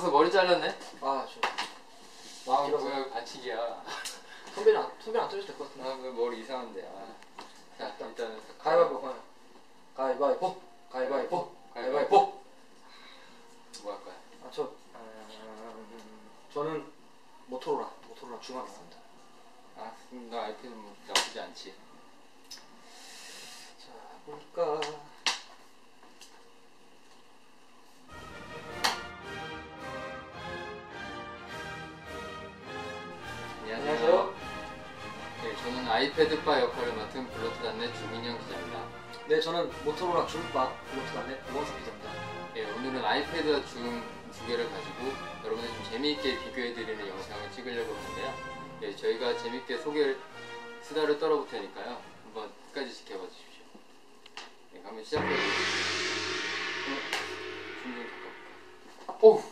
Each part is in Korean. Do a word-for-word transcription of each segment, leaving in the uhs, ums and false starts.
벌써 머리 잘랐네? 아, 저. 아, 뭐야, 반칙이야. 선배는 안, 선배는 안 떨어질 것 같은데. 아, 왜 머리 이상한데. 아. 자, 일단 가위바위보. 어. 가위바위보. 가위바위보. 가위바위보. 뭐 할 거야? 아, 저. 음, 저는 모토로라. 모토로라 중앙입니다. 아, 나 아이패드 뭐 나쁘지 않지. 자, 볼까. 안녕하세요. 네, 저는 아이패드바 역할을 맡은 블로트단넷 주민영 기자입니다. 네, 저는 모토로라 중바 블로트단넷 우원석 기자입니다. 네, 오늘은 아이패드와 줌 두 개를 가지고 여러분들 좀 재미있게 비교해드리는 영상을 찍으려고 하는데요. 네, 저희가 재미있게 소개를 수다를 떨어볼 테니까요. 한번 끝까지 지켜봐 주십시오. 네, 그러면 시작해볼게요. 줌 좀 바꿔볼까? 오우!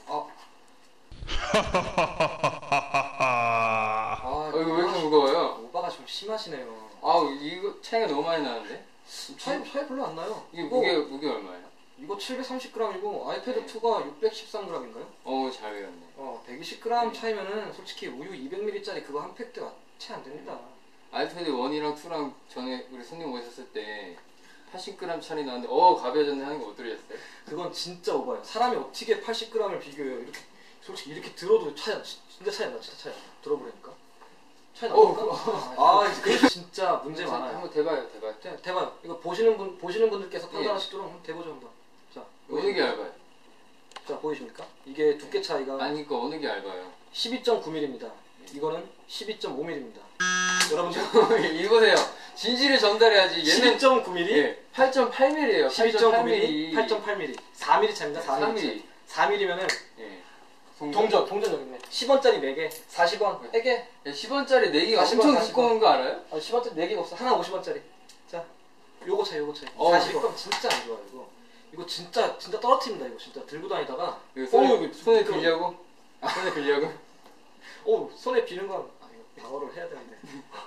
아. 아, 어, 이거 왜 이렇게 무거워요? 오바가 좀 심하시네요. 아우, 이거 차이가 너무 많이 나는데? 차이, 차이 별로 안 나요. 이게 무게, 무게 얼마예요? 이거 칠백삼십 그램이고 아이패드 투가 육백십삼 그램인가요? 어우, 잘 외웠네. 어, 백이십 그램 차이면은 솔직히 우유 이백 밀리리터짜리 그거 한 팩도 채 안 됩니다. 아이패드 일이랑 이랑 전에 우리 손님 오셨을 때 팔십 그램 차이 나는데 어 가벼워졌네 하는 거 못 들으셨어요? 그건 진짜 오바예요. 사람이 어떻게 팔십 그램을 비교해요? 이렇게 솔직히 이렇게 들어도 차이 진짜 차이 나. 진짜 차이 나. 들어보라니까. 차이 나니까? 아, 이거 진짜 문제 많아요. 한번 대봐요, 대봐요. 대, 대봐요. 이거 보시는 분 보시는 분들께서 판단하시도록 한번 대보죠 한번. 자, 어느 게 얇아요? 자, 보이십니까? 이게 두께 차이가 아니, 그 어느 게 얇아요? 십이 점 구 밀리미터입니다. 이거는 십이 점 오 밀리미터입니다. 여러분들 읽으세요. 진실을 전달해야지. 얘는 십이 점 구 밀리미터, 예, 팔 점 팔 밀리미터예요. 십이 점 구 밀리미터, 팔 점 팔 밀리미터, 사 밀리미터 차입니다. 사 밀리미터. 사 밀리미터면은 예. 동전, 동전 여기 있네. 십 원짜리 네 개, 사십 원, 네 개. 십 원짜리 네 개가 사십 원, 엄청 사십 원. 두꺼운 거 알아요? 아, 십 원짜리 네 개가 없어. 하나 오십 원짜리. 자, 요거 차이, 요거 차이. 어, 사십 원 진짜 안 좋아 이거. 이거 진짜 진짜 떨어뜨립니다 이거 진짜 들고 다니다가. 이거 손에, 어, 여기 손에 미끄러워. 빌려고? 아, 손에 빌려고? 오, 손에 비는 건 아, 이거 방어를 해야 되는데.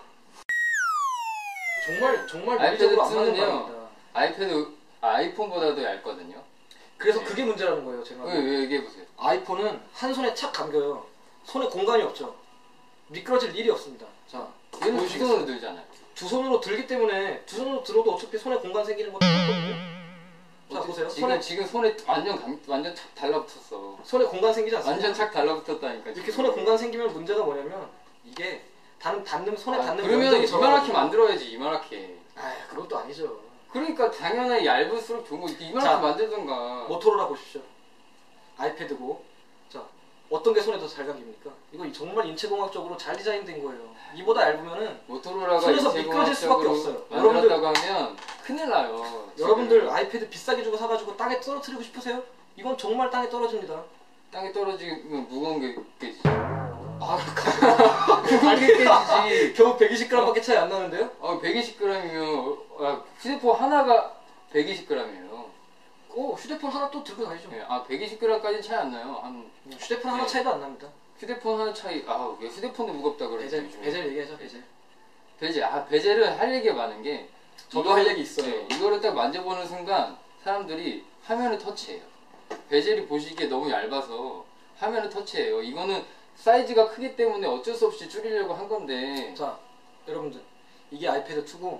정말 정말 아이패드 논리적으로 안 맞는 투는요. 말입니다. 아이패드, 아, 아이폰보다도 얇거든요. 그래서 네. 그게 문제라는 거예요, 제가. 왜, 왜 얘기해보세요. 아이폰은 한 손에 착 감겨요. 손에 공간이 없죠. 미끄러질 일이 없습니다. 자, 얘는 두 보여주시겠어요? 손으로 들잖아요. 두 손으로 들기 때문에 두 손으로 들어도 어차피 손에 공간 생기는 거 똑같거든요. 자, 보세요. 지금, 손에 지금 손에 완전 감, 완전 착 달라붙었어. 손에 공간 생기지 않습니까? 완전 착 달라붙었다니까. 이렇게 지금. 손에 공간 생기면 문제가 뭐냐면 이게 닿는 닿는 손에 아, 닿는 그러면 면적이 이만하게 적어가지고- 만들어야지, 이만하게. 아, 그것도 아니죠. 그러니까 당연히 얇을수록 좋은 거. 이만하게 자, 만들던가. 모토로라 보십시오. 아이패드고. 자, 어떤 게 손에 더 잘 감깁니까? 이거 정말 인체공학적으로 잘 디자인된 거예요. 이보다 얇으면은 모토로라가 손에서 미끄러질 수밖에 없어요. 여러분들- 만들었다고 하면 큰일 나요. 여러분들 지금. 아이패드 비싸게 주고 사가지고 땅에 떨어뜨리고 싶으세요? 이건 정말 땅에 떨어집니다. 땅에 떨어지면 무거운 게 깨지지. 아, 무거운 게 깨지지. 겨우 백이십 그램밖에 차이 안 나는데요? 아, 백이십 그램이면 아, 휴대폰 하나가 백이십 그램이에요. 오, 휴대폰 하나 또 들고 다니죠. 예, 아, 백이십 그램까지는 차이 안 나요. 한 휴대폰 하나 네. 차이도 안 납니다. 휴대폰 하나 차이. 아, 왜 휴대폰도 무겁다 그러지? 베젤, 요즘에. 베젤 얘기하죠, 베젤. 베젤. 아, 베젤은 할 얘기가 많은 게 저도 이거를- 할 얘기 있어요. 네, 이거를 딱 만져보는 순간 사람들이 화면을 터치해요. 베젤이 보시기에 너무 얇아서 화면을 터치해요. 이거는 사이즈가 크기 때문에 어쩔 수 없이 줄이려고 한 건데. 자, 여러분들 이게 아이패드 투고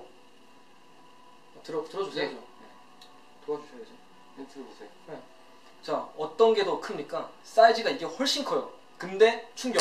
들어 들어주세요. 네. 좀. 도와주셔야죠. 네, 들어보세요. 자, 어떤 게 더 큽니까? 사이즈가 이게 훨씬 커요. 근데 충격.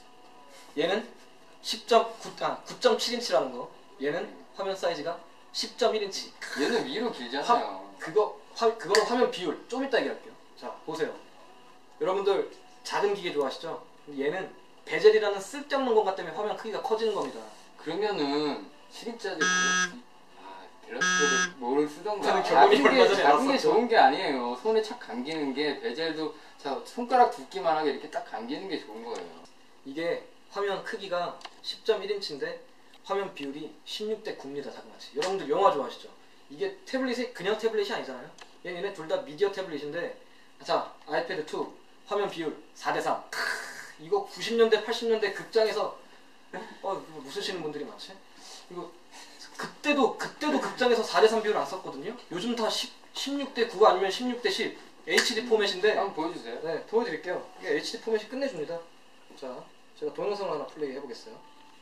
얘는 십 점 구, 아, 구 점 칠 인치라는 거. 얘는 화면 사이즈가 십 점 일 인치. 얘는 위로 길잖아요. 그거 화 그거는 화면 비율. 좀 이따 얘기할게요. 자, 보세요. 여러분들 작은 기계 좋아하시죠? 얘는 베젤이라는 쓸데없는 공간 때문에 화면 크기가 커지는 겁니다. 그러면은 칠 인짜리 아, 밸런스도 뭐를 쓰던가. 저는 결혼이 작은 게, 얼마 전에 작은 게 나왔었죠. 좋은 게 아니에요. 손에 착 감기는 게 베젤도 자, 손가락 두께만 하게 이렇게 딱 감기는 게 좋은 거예요. 이게 화면 크기가 십 점 일 인치인데 화면 비율이 십육 대 구입니다. 자그마치. 여러분들 영화 좋아하시죠? 이게 태블릿이 그냥 태블릿이 아니잖아요. 얘네 둘 다 미디어 태블릿인데, 자, 아이패드 투 화면 비율 사 대 삼. 크, 이거 구십 년대 팔십 년대 극장에서 어, 이거 웃으시는 분들이 많지? 이거 그때도 그때도 극장에서 사 대 삼 비율 안 썼거든요. 요즘 다 십, 십육 대 구 아니면 십육 대 십. 에이치디 포맷인데 한번 보여주세요. 네, 보여드릴게요. 이게 에이치디 포맷이 끝내줍니다. 자, 제가 동영상을 하나 플레이 해보겠어요.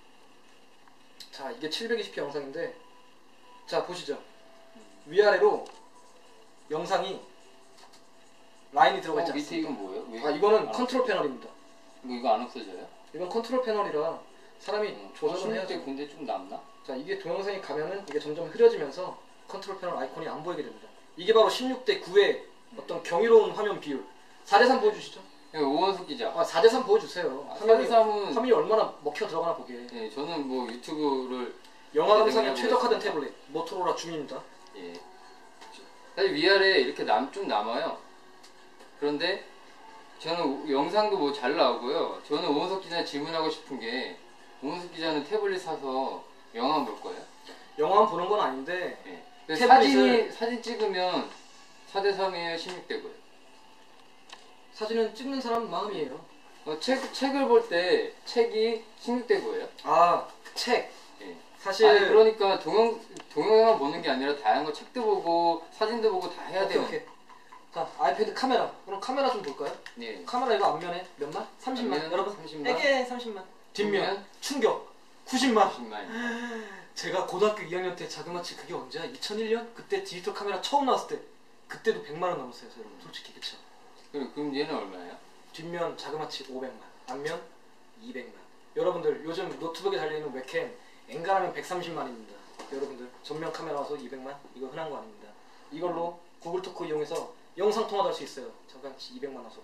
자, 이게 칠백이십 피 영상인데, 자, 보시죠. 위아래로 영상이 라인이 들어가 있지 어, 밑에 않습니까? 이건 뭐예요? 왜? 아, 이거는 안 컨트롤 패널입니다. 뭐 이거 안 없어져요? 이건 컨트롤 패널이라 사람이 음, 조절을 때 해야죠. 근데 좀 남나? 자, 이게 동영상이 가면은 이게 점점 흐려지면서 컨트롤 패널 아이콘이 안 보이게 됩니다. 이게 바로 십육 대 구의 어떤 경이로운 화면 비율. 사 대 삼 보여주시죠. 여기 오원석 기자. 아, 사 대 삼 보여주세요. 아, 화면이, 사 대 삼은 화면이 얼마나 먹혀 들어가나 보게. 예, 저는 뭐 유튜브를 영화 감상에 제대로 최적화된 해보겠습니다. 태블릿 모토로라 줌입니다. 예. 사실 위아래 이렇게 남 좀 남아요. 그런데 저는 영상도 뭐 잘 나오고요. 저는 오원석 기자에 질문하고 싶은 게 오원석 기자는 태블릿 사서 영화 볼 거예요? 영화만 보는 건 아닌데 예. 근데 태블릿을- 사진이 사진 찍으면 사 대 삼이에요, 십육 대 구예요? 사진은 찍는 사람 마음이에요. 어, 책 책을 볼 때 책이 십육 대 구예요? 아, 책. 예. 사실 아니 그러니까 동영 동영상만 보는 게 아니라 다양한 거 책도 보고 사진도 보고 다 해야 오케이, 돼요. 오케이. 자, 아이패드 카메라. 그럼 카메라 좀 볼까요? 예. 카메라 이거 앞면에 몇만? 삼십만. 앞면 여러분, 삼십만. 에게 삼십만. 뒷면 뒷면? 충격 구십만. 십만. 제가 고등학교 이 학년 때 자그마치 그게 언제야? 이천일 년? 그때 디지털 카메라 처음 나왔을 때 그때도 백만 원 넘었어요, 여러분. 솔직히 그쵸? 그럼 그럼 얘는 얼마예요? 뒷면 자그마치 오백만, 앞면 이백만. 여러분들 요즘 노트북에 달려있는 웹캠 엔간하면 백삼십만입니다. 여러분들 전면 카메라 와서 이백만? 이거 흔한 거 아닙니다. 이걸로 구글 토크 이용해서 영상 통화도 할 수 있어요. 자그마치 이백만 와서.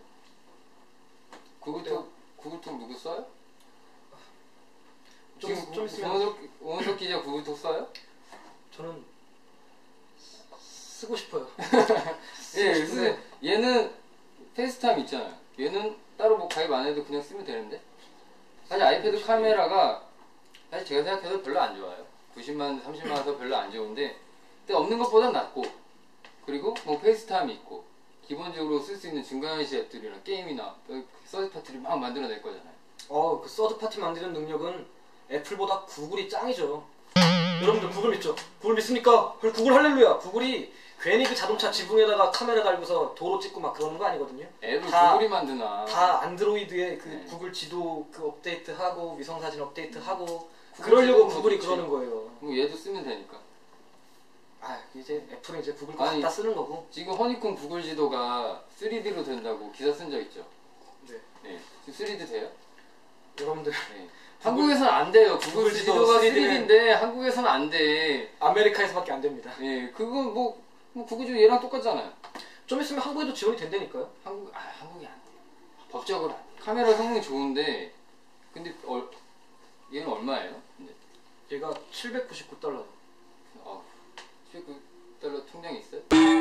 구글톡 구글톡 누구 써요? 좀, 지금 좀 있으면 오원석 오원석 기자 구글톡 써요? 저는 쓰고 싶어요. 예, 쓰고 싶은데 그래서 얘는 페이스타임 있잖아요. 얘는 따로 뭐 가입 안 해도 그냥 쓰면 되는데. 사실 아이패드 카메라가 사실 제가 생각해도 별로 안 좋아요. 구십만, 삼십만 원에서 별로 안 좋은데, 근데 없는 것보단 낫고, 그리고 뭐 페이스타임이 있고, 기본적으로 쓸 수 있는 증강현실 앱들이나 게임이나 서드 파티를 막 만들어낼 거잖아요. 어, 그 서드 파티 만드는 능력은 애플보다 구글이 짱이죠. 여러분들 구글 믿죠? 구글 믿습니까? 헐, 구글 할렐루야. 구글이 괜히 그 자동차 지붕에다가 카메라 달고서 도로 찍고 막 그러는 거 아니거든요. 앱을 다- 구글이 만드나. 다 안드로이드에 그 네. 구글 지도 그 업데이트하고 위성사진 업데이트하고 구글 그러려고 지도는 구글이 좋지. 그러는 거예요. 뭐 얘도 쓰면 되니까. 아, 이제 애플은 이제 구글 거 아니, 갖다 쓰는 거고. 지금 허니콤 구글 지도가 쓰리디로 된다고 기사 쓴 적 있죠? 네. 네. 지금 쓰리디 돼요? 여러분들 네. 한국에서는 안 돼요. 구글, 구글 지도 지도가 쓰리디는 쓰리디인데 한국에서는 안 돼. 아메리카에서밖에 안 됩니다. 예, 그건 뭐, 뭐 구글 지도 얘랑 똑같잖아요. 좀 있으면 한국에도 지원이 된다니까요. 한국, 아, 한국이 안 돼. 법적으로 안 돼. 카메라 성능이 좋은데, 근데 얼, 얘는 얼마예요? 근데, 얘가 칠백구십구 달러. 어, 십구 달러 통장이 있어요?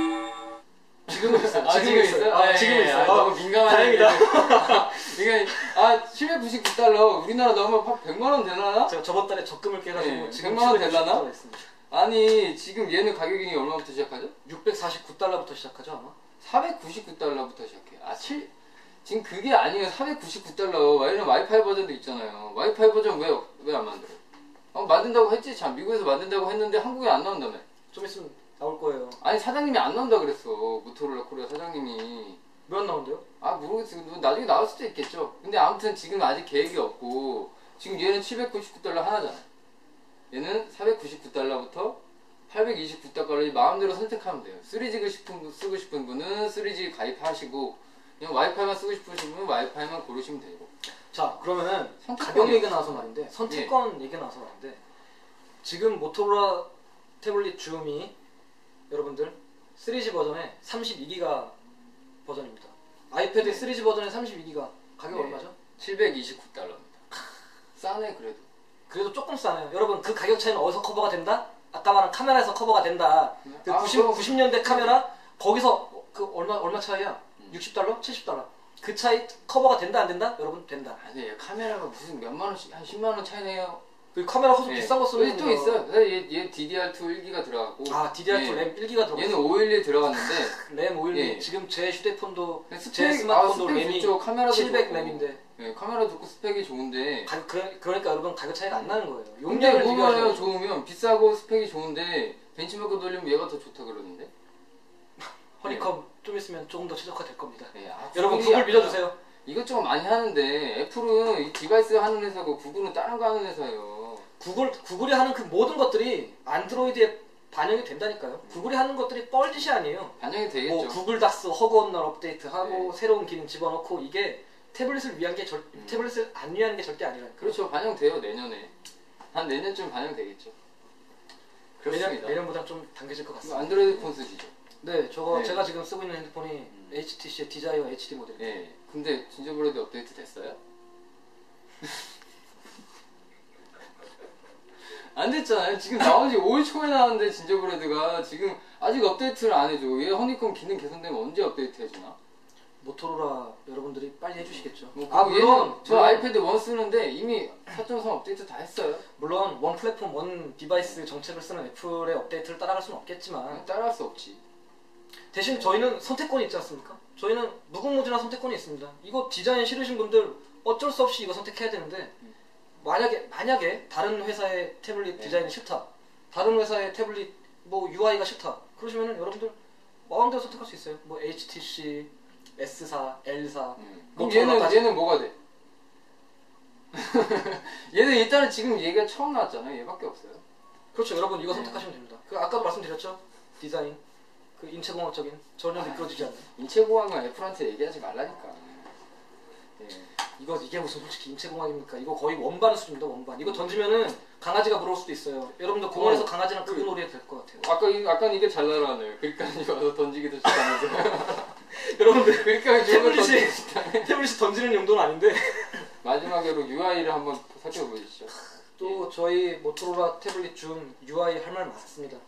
지금은 있어요. 아, 지금은 지금 있어요. 있어요? 아, 예, 지금은 예, 있어요. 아, 아, 너무 민감하네. 다행이다. 이게, 아, 칠백구십구 달러, 우리나라 넘으면 한 백만 원 되나? 제가 저번 달에 적금을 깨가지고 네, 지금 백만 원 칠백구십구 되려나? 달러 있습니다. 아니, 지금 얘는 가격이 얼마부터 시작하죠? 육백사십구 달러부터 시작하죠 아마. 사백구십구 달러부터 시작해. 아, 칠, 지금 그게 아니에요. 사백구십구 달러. 왜냐면 와이파이 버전도 있잖아요. 와이파이 버전 왜, 왜 안 만들어? 어, 만든다고 했지. 참, 미국에서 만든다고 했는데 한국에 안 나온다며. 좀 있으면 나올 거예요. 아니, 사장님이 안 나온다 그랬어. 모토로라 코리아 사장님이. 왜 안 나온대요? 아, 모르겠어. 뭐 나중에 나올 수도 있겠죠. 근데 아무튼 지금 아직 계획이 없고, 지금 얘는 칠백구십구 달러 하나잖아. 얘는 사백구십구 달러부터 팔백이십구 달러를 마음대로 선택하면 돼요. 쓰리지 싶은 분, 쓰고 싶은 분은 쓰리지 가입하시고, 그냥 와이파이만 쓰고 싶으신 분은 와이파이만 고르시면 되고. 자, 그러면은 선택권이 가격 얘기가 없어. 나와서 말인데 선택권 얘기가 나와서 말인데 지금 모토로라 태블릿 줌이 여러분들 쓰리지 버전에 삼십이 기가 버전입니다. 아이패드 네. 쓰리지 버전에 삼십이 기가 가격 네. 얼마죠? 칠백이십구 달러입니다. 싸네, 그래도. 그래도 조금 싸네요. 여러분 그 가격 차이는 어디서 커버가 된다? 아까 말한 카메라에서 커버가 된다. 그 아, 구십, 그럼- 구십 년대 카메라 거기서 그 얼마 얼마 차이야? 음. 육십 달러? 칠십 달러. 그 차이 커버가 된다 안 된다? 여러분 된다. 아니, 얘 카메라가 무슨 몇만 원씩, 한 십만 원 차이 나요. 그 카메라 허수 네. 비싼 거 쓰는 여기 또 거. 있어요. 사실 얘, 얘 디디알투 일 기가 들어가고. 아 디디알투 예. 램 일 기가 들어가 얘는 있어. 오일일 들어갔는데, 램 오일이 예. 지금 제 휴대폰도 스펙, 제 아, 스마트폰도 스펙 램이 좋죠. 카메라도 칠백 좋고. 램인데 예, 카메라 좋고 스펙이 좋은데. 가격 그, 그러니까 여러분 가격 차이가 안 나는 거예요. 근데 용량을 뭐가요? 비교하셔야 좋으면 비싸고 스펙이 좋은데 벤치마크 돌리면 얘가 더 좋다 그러는데. 허니컴 좀 있으면 조금 더 최적화될 겁니다. 네, 아, 여러분 구글이 구글 믿어주세요. 이것저것 많이 하는데 애플은 이 디바이스 하는 회사고 구글은 다른 거 하는 회사예요. 구글 구글이 하는 그 모든 것들이 안드로이드에 반영이 된다니까요. 음. 구글이 하는 것들이 뻘짓이 아니에요. 반영이 되겠죠. 뭐 구글 닥스 허그온날 업데이트하고 네. 새로운 기능 집어넣고 이게 태블릿을 위한 게 절, 음. 태블릿을 안 위한 게 절대 아니라니까요. 그렇죠. 반영돼요. 내년에. 한 내년쯤 반영되겠죠. 내년, 그렇습니다. 내년보다 좀 당겨질 것 이거 같습니다. 안드로이드 폰 쓰시죠? 네, 저거 네. 제가 지금 쓰고 있는 핸드폰이 음. 에이치티씨의 디자이어 에이치디 모델. 네. 근데 진저브레드 업데이트 됐어요? 안 됐잖아요. 지금 나온 지 오 일 초에 나왔는데 진저브레드가 지금 아직 업데이트를 안 해줘. 얘 허니콤 기능 개선되면 언제 업데이트 해주나? 모토로라 여러분들이 빨리 해주시겠죠. 뭐 아 그리고 물론 얘는 저 아이패드 원 쓰는데 이미 사 점 삼 업데이트 다 했어요. 물론 원 플랫폼 원 디바이스 정책을 쓰는 애플의 업데이트를 따라갈 수는 없겠지만 따라할 수 없지. 대신 저희는 선택권이 있지 않습니까? 저희는 무궁무진한 선택권이 있습니다. 이거 디자인 싫으신 분들 어쩔 수 없이 이거 선택해야 되는데 만약에 만약에 다른 회사의 태블릿 네. 디자인이 싫다, 다른 회사의 태블릿 뭐 유아이가 싫다 그러시면은 여러분들 마음대로 선택할 수 있어요. 뭐 에이치티씨, 에스사, 엘사. 음. 뭐 그럼 얘는 따지- 얘는 뭐가 돼? 얘는 일단은 지금 얘가 처음 나왔잖아요. 얘밖에 없어요. 그렇죠. 여러분 이거 네. 선택하시면 됩니다. 그 아까도 말씀드렸죠. 디자인, 그 인체공학적인 전혀 아. 미끄러지지 않는. 인체공학은 애플한테 얘기하지 말라니까. 예. 이거 이게 무슨 솔직히 인체공학입니까? 이거 거의 원반 수준입니다. 원반. 이거 던지면은 강아지가 물어올 수도 있어요. 여러분들 공원에서 어. 강아지랑 그- 그거 놀이 될 것 같아요. 아까 이, 아까 이게 잘 날아가네요. 그러니까 와서 던지기도 좋다면서. 여러분들 그러니까 좋은 걸 태블릿이 던지기 좋다네. 태블릿이 던지는 용도는 아닌데 마지막으로 유아이를 한번 살펴보시죠. 또 저희 모토로라 태블릿 중 유아이 할 말 많습니다.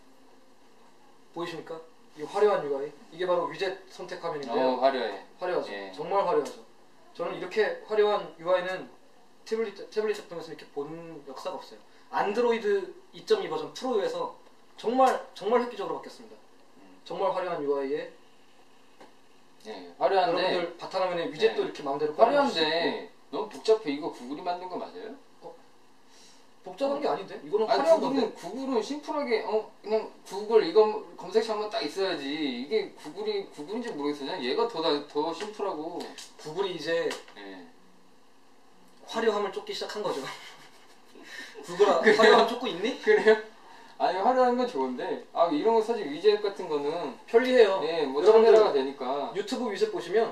보이십니까? 이 화려한 유아이. 이게 바로 위젯 선택 화면인데요. 어 화려해. 화려하죠. 예. 정말 화려하죠. 저는 이렇게 화려한 유아이는 태블릿, 태블릿 제품에서 이렇게 본 역사가 없어요. 안드로이드 이 점 이 버전 프로에서 정말 정말 획기적으로 바뀌었습니다. 음. 정말 화려한 유아이에 예, 화려한데 여러분들 바탕화면에 위젯도 네. 이렇게 마음대로 깔아놓을 수 있고. 화려한데 너무 복잡해. 이거 구글이 만든 거 맞아요? 복잡한 게 아닌데? 이거는 아니 화려한 건데. 구글은 구글은 심플하게 어 그냥 구글 이거 검색창만 딱 있어야지. 이게 구글이 구글인지 모르겠어요. 그냥 얘가 더 더 심플하고. 구글이 이제 예. 화려함을 쫓기 시작한 거죠. 구글아 화려함 쫓고 있니? 그래요? 아니 화려한 건 좋은데 아 이런 거 사실 위젯 같은 거는 편리해요. 예, 뭐 여러분들 카메라가 되니까. 유튜브 위젯 보시면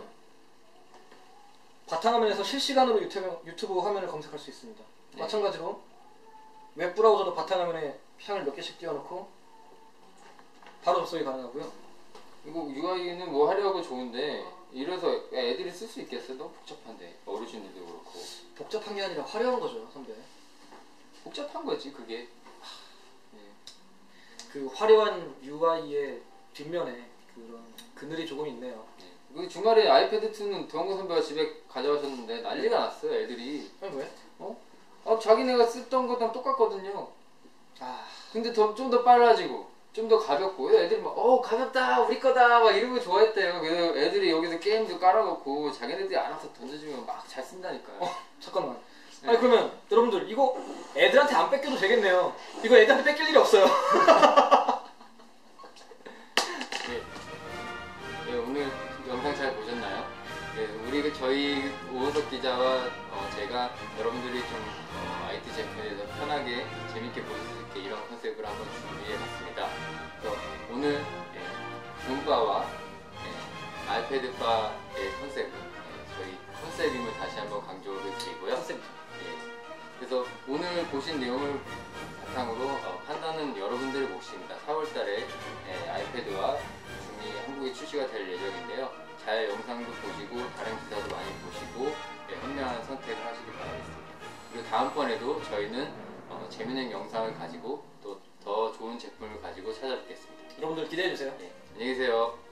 바탕화면에서 실시간으로 유튜브, 유튜브 화면을 검색할 수 있습니다. 네. 마찬가지로 웹브라우저도 바탕화면에 향을 몇 개씩 띄워놓고 바로 접속이 가능하고요. 이거 유아이는 뭐 하려고 좋은데 이래서 애들이 쓸 수 있겠어? 너무 복잡한데 어르신들도 그렇고. 복잡한 게 아니라 화려한 거죠, 선배. 복잡한 거지 그게. 예. 그 화려한 유아이의 뒷면에 그런 그늘이 조금 있네요. 그 주말에 아이패드 이는 동호 선배가 집에 가져가셨는데 난리가 났어요 애들이. 아니 왜? 아 자기네가 쓰던 거랑 똑같거든요. 아 근데 좀 더 빨라지고 좀 더 가볍고 애들이 막 어 가볍다 우리 거다 막 이런 거 좋아했대요. 그래서 애들이 여기서 게임도 깔아놓고 자기네들이 알아서 던져주면 막 잘 쓴다니까요. 어, 잠깐만. 네. 아니 그러면 여러분들 이거 애들한테 안 뺏겨도 되겠네요. 이거 애들한테 뺏길 일이 없어요. 예. 예, 오늘 영상 잘 보셨나요? 예, 우리 그 저희 오은석 기자와 어, 제가 여러분들이 좀 어, 아이티 제품에 대해서 편하게 재밌게 보실 수 있게 이런 컨셉을 한번 준비해봤습니다. 그래서 오늘 예, 줌바와 예, 아이패드바의 컨셉은 예, 저희 컨셉임을 다시 한번 강조를 드리고요. 컨셉. 예, 그래서 오늘 보신 내용을 바탕으로 어, 판단은 여러분들의 몫입니다. 사월 달에 예, 아이패드와 줌이 한국에 출시가 될 예정인데요. 잘 영상도 보시고 다른 기사도 많이 보시고 예, 현명한 선택을 하시길 바라겠습니다. 그리고 다음번에도 저희는 어, 재미있는 영상을 가지고 또 더 좋은 제품을 가지고 찾아뵙겠습니다. 여러분들 기대해 주세요. 예, 안녕히 계세요.